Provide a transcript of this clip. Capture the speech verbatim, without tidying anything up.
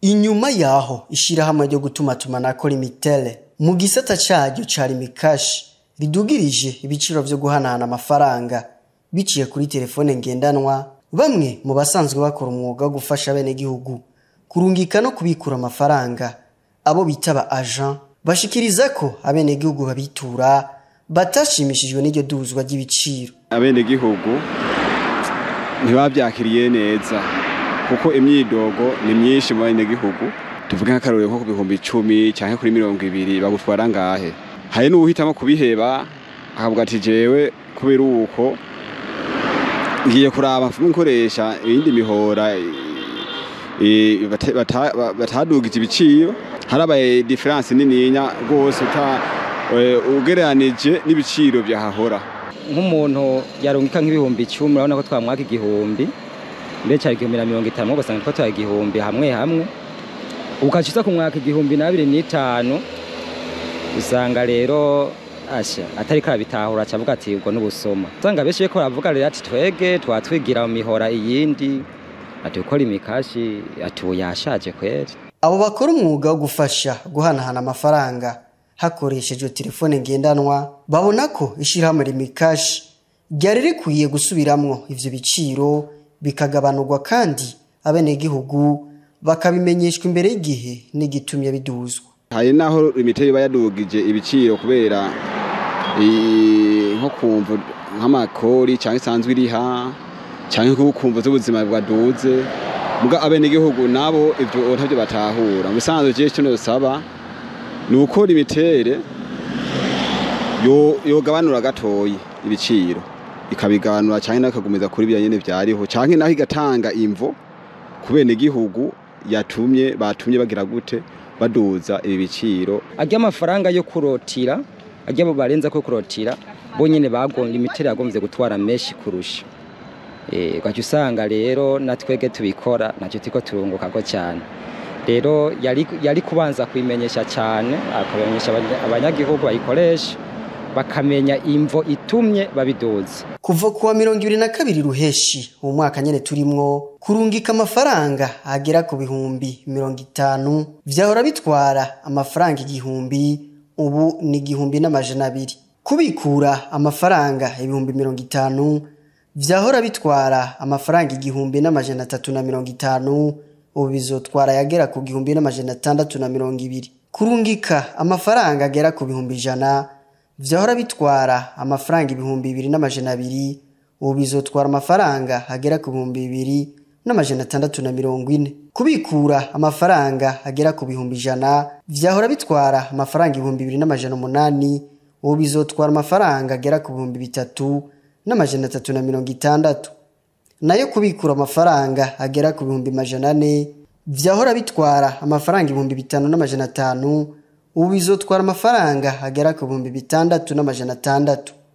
Inyuma yaho ishirahamwe ryo gutumatumanako Limitel mu gisata caryo ca Rimikashi ridugirije ibiciro vyo guhanahana amafaranga biciye kuri telefone ngendanwa, bamwe mu basanzwe bakora umwuga wo gufasha bene gihugu kurungika no kubikura amafaranga abo bitaba agent bashikiriza ko abene gihugu babitura batashimishijwe n'iryo duzwa ry'ibiciro. Abene gihugu ntibavyakiriye neza kuko imyidogo ni myinshi mu bene gihugu, tuvuga nk'akarorero nko ku bihumbi icumi canke kuri mirongo ibiri bagutwara ngahe. Hari n'ubuhitamo kubiheba akavuga ati jewe kubera uko ngiye kuraba mfume nkoresha ibindi mihora batadugije ibiciro, harabaye difference nininya gose uta ugereranije n'ibiciro byahahora. Nk'umuntu yarungika nk'ibihumbi icumi urabona ko twamwaka igihumbi mbere cyari igihumbi na mirongo itanu ugasanga ko twari igihumbi hamwe hamwe, ukaciza ku mwaka igihumbi na bibiri n'itanu usanga rero asha atari karabitahura cavuga ati ubwo n'ubusoma. Usanga beshe ko ravuga rero ati twege twatwigira mu mihora iyindi ati ukora imikashi ati yashaje kweri. Abo bakora umwuga wo gufasha guhanahana amafaranga hakoreshejwe telefone ngendanwa babona ko ishirahamwe Rimikashi ryari rikwiye gusubiramwo ivyo biciro bikagabanurwa kandi abene gihugu bakabimenyeshwa imbere y'igihe n'igitumye biduzwa. Hari naho Limitel bayadugije ibiciro kubera nko kumva nk'amakori cyangwa isanzwe iriha cyangwa kumva z'ubuzima bwaduze, muga abene gihugu nabo ivyo ntavyo batahura. Musanzwe je cyo nosaba nuko Limitel yo yogabanura gatoyi ibiciro ikabiganura cyane nakagumiza kuri bya nyene byariho cyane naho igatanga imvo kubene gihugu yatumye batumye bagira gute baduza ibi biciro. Ajya amafaranga yo kurotira ajya bo barenza ko kurotira bonyene bagonga Limitel yagomvye gutwara meshi kurusha. Eh gacu usanga rero natwege tubikora nacyo tiko turunguka ko cyane. Rero yari yari kubanza kwimenyesha cyane akabamenyesha abanyagihugu bayikoresha bakamenya imvo itumye babidoze. Kuva kuwa mirongo ibiri na kabiri ruheshi mu mwaka nyene turimwo kurungika amafaranga agera ku bihumbi mirongo itanu vyahora bitwara amafaranga igihumbi, ubu ni igihumbi n'amajana abiri. Kubikura amafaranga ibihumbi mirongo itanu vyahora bitwara amafaranga igihumbi n'amajana atatu na mirongo itanu, ubu bizotwara yagera ku gihumbi n'amajana atandatu na mirongo ibiri. Kurungika amafaranga agera ku bihumbi ijana vyahora bitwara amafaranga ibihumbi bibiri n'amajana abiri, ubu bizotwara amafaranga agera ku bihumbi bibiri n'amajana atandatu na mirongo ine. Kubikura amafaranga agera ku bihumbi ijana vyahora bitwara amafaranga ibihumbi bibiri n'amajana umunani, ubu bizotwara amafaranga agera ku bihumbi bitatu n'amajana atatu na mirongo itandatu. Nayo kubikura amafaranga agera ku bihumbi majana ane vyahora bitwara amafaranga ibihumbi bitanu n'amajana atanu, ubu bizotwara amafaranga agera ku bihumbi bitandatu n'amajana atandatu.